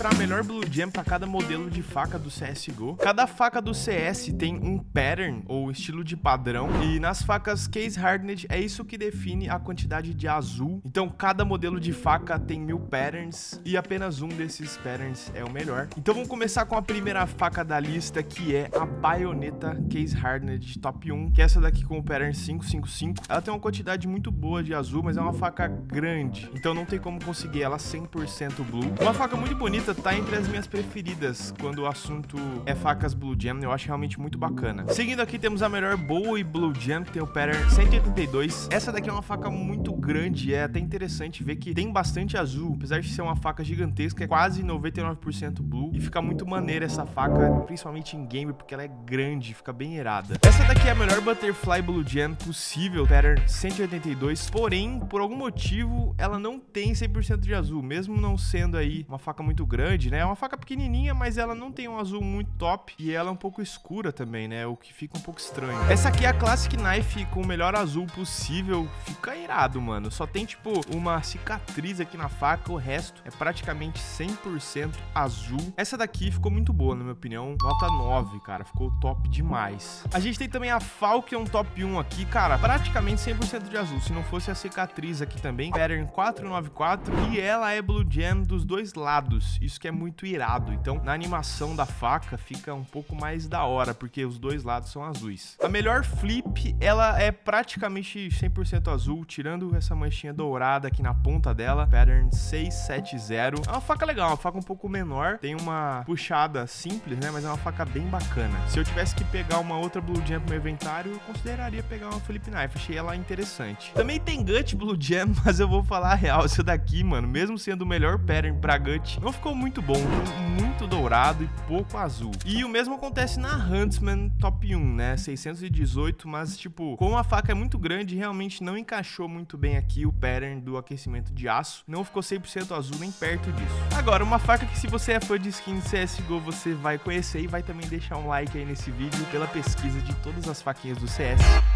mostrar a melhor Blue Gem para cada modelo de faca do CSGO. Cada faca do CS tem um pattern ou estilo de padrão, e nas facas Case Hardened é isso que define a quantidade de azul. Então cada modelo de faca tem 1000 patterns e apenas um desses patterns é o melhor. Então vamos começar com a primeira faca da lista, que é a Bayonetta Case Hardened Top 1, que é essa daqui com o pattern 555. Ela tem uma quantidade muito boa de azul, mas é uma faca grande, então não tem como conseguir ela 100% blue. Uma faca muito bonita, tá entre as minhas preferidas quando o assunto é facas Blue Gem, eu acho realmente muito bacana. Seguindo aqui temos a melhor Bowie Blue Gem, que tem o pattern 182. Essa daqui é uma faca muito grande, é até interessante ver que tem bastante azul, apesar de ser uma faca gigantesca, é quase 99% blue, e fica muito maneira essa faca, principalmente em game, porque ela é grande, fica bem irada. Essa daqui é a melhor Butterfly Blue Gem possível, pattern 182, porém, por algum motivo, ela não tem 100% de azul, mesmo não sendo aí uma faca muito grande, né? É uma faca pequenininha, mas ela não tem um azul muito top, e ela é um pouco escura também, né? O que fica um pouco estranho. Essa aqui é a Classic Knife com o melhor azul possível, fica irado, mano. Só tem, tipo, uma cicatriz aqui na faca, o resto é praticamente 100% azul. Essa daqui ficou muito boa, na minha opinião, nota 9, cara, ficou top demais. A gente tem também a Falcon Top 1 aqui, cara, praticamente 100% de azul, se não fosse a cicatriz aqui também, pattern 494, e ela é Blue Gem dos dois lados, isso que é muito irado. Então, na animação da faca fica um pouco mais da hora, porque os dois lados são azuis. A melhor Flip, ela é praticamente 100% azul, tirando essa manchinha dourada aqui na ponta dela, pattern 670. É uma faca legal, uma faca um pouco menor, tem uma puxada simples, né, mas é uma faca bem bacana. Se eu tivesse que pegar uma outra Blue Gem pro meu inventário, eu consideraria pegar uma Flip Knife, achei ela interessante. Também tem Gut Blue Gem, mas eu vou falar a real, essa daqui, mano, mesmo sendo o melhor pattern pra Gut, não ficou muito bom, muito dourado e pouco azul. E o mesmo acontece na Huntsman Top 1, né, 618, mas tipo, como a faca é muito grande, realmente não encaixou muito bem aqui o pattern do aquecimento de aço, não ficou 100% azul nem perto disso. Agora, uma faca que se você é fã de skin de CSGO, você vai conhecer e vai também deixar um like aí nesse vídeo pela pesquisa de todas as faquinhas do CS.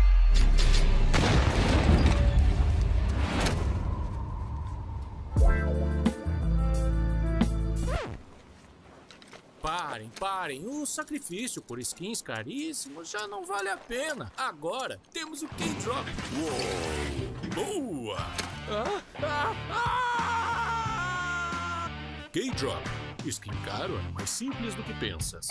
Parem, o sacrifício por skins caríssimos já não vale a pena. Agora temos o K-Drop. Boa! K-Drop. Skin caro é mais simples do que pensas.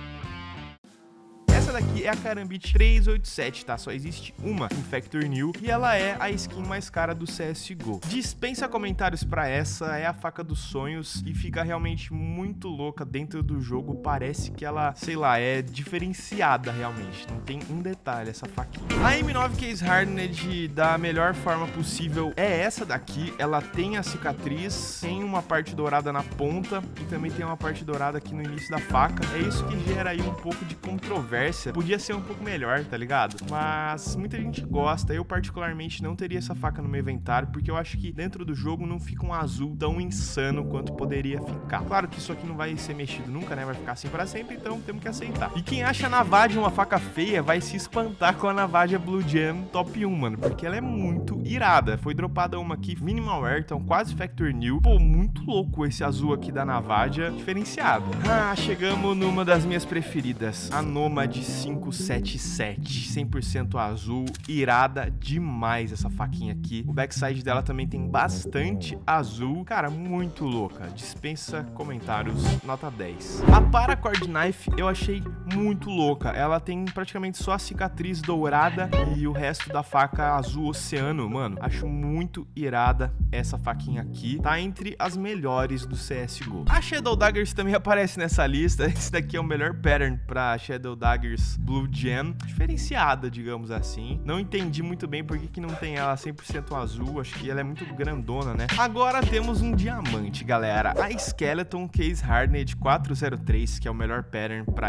Essa daqui é a Karambit 387, tá? Só existe uma em Factor New e ela é a skin mais cara do CSGO. Dispensa comentários pra essa, é a faca dos sonhos e fica realmente muito louca dentro do jogo. Parece que ela, sei lá, é diferenciada realmente. Não tem um detalhe essa faquinha. A M9 Case Hardened da melhor forma possível é essa daqui. Ela tem a cicatriz, tem uma parte dourada na ponta e também tem uma parte dourada aqui no início da faca. É isso que gera aí um pouco de controvérsia. Podia ser um pouco melhor, tá ligado? Mas muita gente gosta. Eu particularmente não teria essa faca no meu inventário, porque eu acho que dentro do jogo não fica um azul tão insano quanto poderia ficar. Claro que isso aqui não vai ser mexido nunca, né? Vai ficar assim pra sempre, então temos que aceitar. E quem acha a Navaja uma faca feia vai se espantar com a Navaja Blue Gem Top 1, mano, porque ela é muito irada. Foi dropada uma aqui, Minimal Wear, então quase Factor New. Pô, muito louco esse azul aqui da Navaja, diferenciado. Ah, chegamos numa das minhas preferidas, a Nomad 577, 100% azul, irada demais essa faquinha aqui. O backside dela também tem bastante azul, cara, muito louca, dispensa comentários, nota 10. A Paracord Knife eu achei muito louca, ela tem praticamente só a cicatriz dourada e o resto da faca azul oceano, mano, acho muito irada essa faquinha aqui, tá entre as melhores do CSGO. A Shadow Daggers também aparece nessa lista, esse daqui é o melhor pattern pra Shadow Daggers Blue Gem, diferenciada, digamos assim. Não entendi muito bem por que não tem ela 100% azul, acho que ela é muito grandona, né? Agora temos um diamante, galera. A Skeleton Case Hardened 403, que é o melhor pattern pra ela, é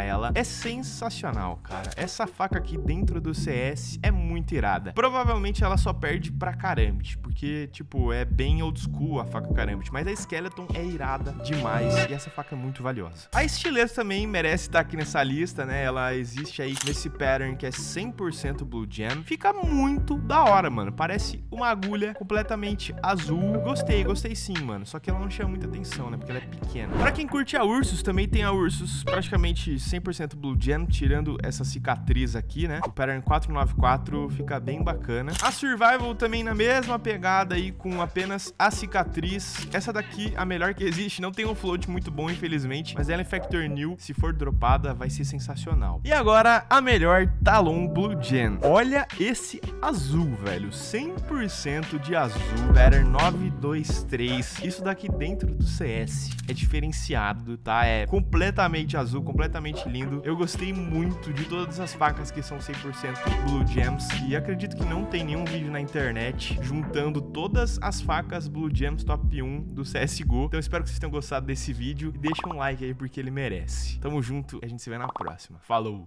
sensacional, cara. Essa faca aqui dentro do CS é muito irada. Provavelmente ela só perde pra Karambit, porque, tipo, é bem old school a faca Karambit, mas a Skeleton é irada demais e essa faca é muito valiosa. A Estilete também merece estar aqui nessa lista, né? Ela existe aí nesse pattern que é 100% Blue Gem. Fica muito da hora, mano. Parece uma agulha completamente azul. Gostei sim, mano. Só que ela não chama muita atenção, né? Porque ela é pequena. Pra quem curte a Ursus, também tem a Ursus praticamente 100% Blue Gem, tirando essa cicatriz aqui, né? O pattern 494 fica bem bacana. A Survival também na mesma pegada aí, com apenas a cicatriz. Essa daqui, a melhor que existe. Não tem um float muito bom, infelizmente, mas ela é Factor New. Se for dropada, vai ser sensacional. E agora, a melhor Talon Blue Gem. Olha esse azul, velho. 100% de azul. Pattern 923. Isso daqui dentro do CS é diferenciado, tá? É completamente azul, completamente lindo. Eu gostei muito de todas as facas que são 100% Blue Gems. E acredito que não tem nenhum vídeo na internet juntando todas as facas Blue Gems top 1 do CSGO. Então eu espero que vocês tenham gostado desse vídeo. E deixa um like aí porque ele merece. Tamo junto e a gente se vê na próxima. Falou!